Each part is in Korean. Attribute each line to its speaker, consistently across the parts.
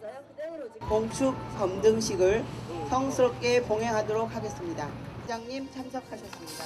Speaker 1: 봉축 검등식을 성스럽게 봉행하도록 하겠습니다. 회장님 참석하셨습니다.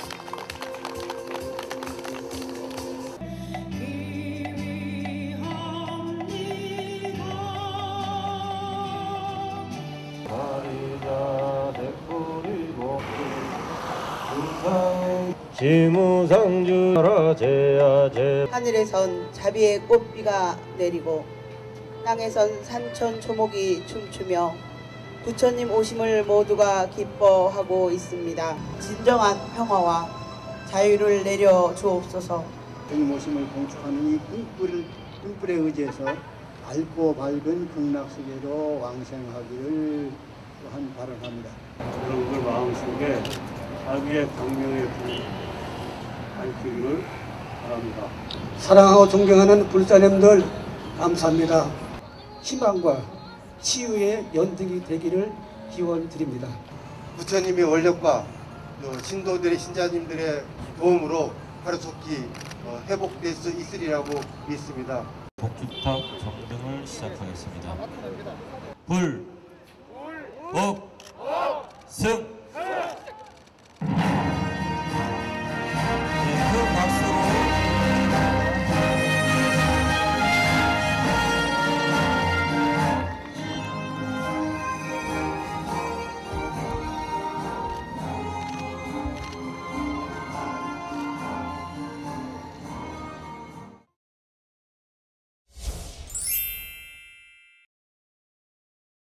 Speaker 2: 지무상주라 제야제
Speaker 1: 하늘에선 자비의 꽃비가 내리고 땅에선 산천 초목이 춤추며 부처님 오심을 모두가 기뻐하고 있습니다. 진정한 평화와 자유를 내려 주옵소서.
Speaker 3: 주님 오심을 봉축하는 이 꿈불에 의지해서 밝고 밝은 극락세계로 왕생하기를 또한 바람합니다.
Speaker 4: 여러분들 마음속에 자비의 광명의 불이 밝히기를 바랍니다.
Speaker 3: 사랑하고 존경하는 불사님들 감사합니다. 희망과 치유의 연등이 되기를 기원드립니다.
Speaker 5: 부처님의 원력과 신도들의 신자님들의 도움으로 하루속히 회복될 수 있으리라고 믿습니다.
Speaker 6: 복주탑 점등을 시작하겠습니다. 불, 복, 승!